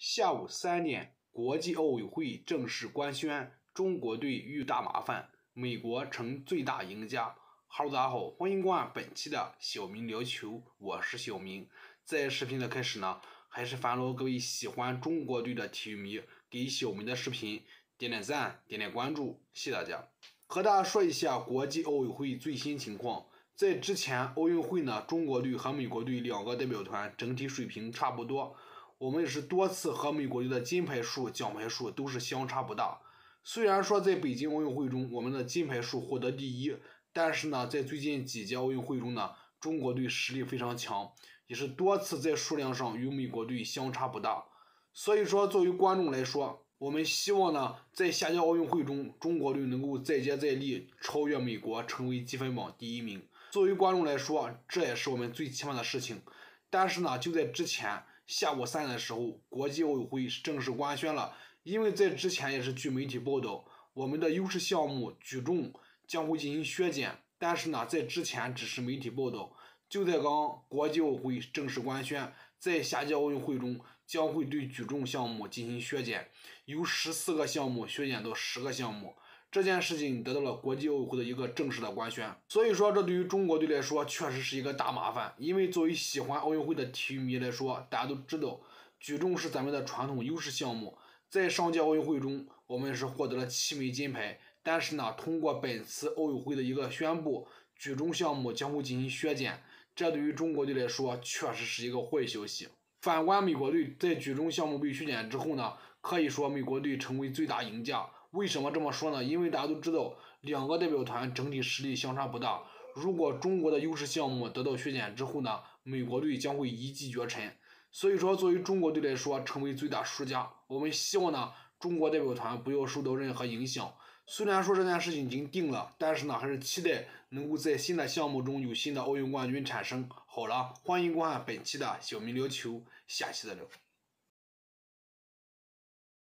下午3点，国际奥委会正式官宣，中国队遇大麻烦，美国成最大赢家。Hello， 大家好，欢迎观看本期的小明聊球，我是小明。在视频的开始呢，还是烦劳各位喜欢中国队的体育迷给小明的视频点点赞、点点关注，谢谢大家。和大家说一下国际奥委会最新情况。在之前奥运会呢，中国队和美国队两个代表团整体水平差不多。我们也是多次和美国队的金牌数、奖牌数都是相差不大。虽然说在北京奥运会中我们的金牌数获得第一，但是呢，在最近几届奥运会中呢，中国队实力非常强，也是多次在数量上与美国队相差不大。所以说，作为观众来说，我们希望呢，在下届奥运会中，中国队能够再接再厉，超越美国，成为积分榜第1名。作为观众来说，这也是我们最期盼的事情。但是呢，就在之前下午3点的时候，国际奥委会正式官宣了，因为在之前也是据媒体报道，我们的优势项目举重将会进行削减。但是呢，在之前只是媒体报道，就在刚国际奥委会正式官宣，在下届奥运会中将会对举重项目进行削减，由14个项目削减到10个项目。这件事情得到了国际奥委会的一个正式的官宣，所以说这对于中国队来说确实是一个大麻烦。因为作为喜欢奥运会的体育迷来说，大家都知道举重是咱们的传统优势项目，在上届奥运会中我们是获得了7枚金牌，但是呢，通过本次奥委会的一个宣布，举重项目将会进行削减，这对于中国队来说确实是一个坏消息。反观美国队，在举重项目被削减之后呢，可以说美国队成为最大赢家。为什么这么说呢？因为大家都知道，两个代表团整体实力相差不大。如果中国的优势项目得到削减之后呢，美国队将会一骑绝尘。所以说，作为中国队来说，成为最大输家。我们希望呢，中国代表团不要受到任何影响。虽然说这件事情已经定了，但是呢，还是期待能够在新的项目中有新的奥运冠军产生。好了，欢迎观看本期的小明聊球，下期再聊。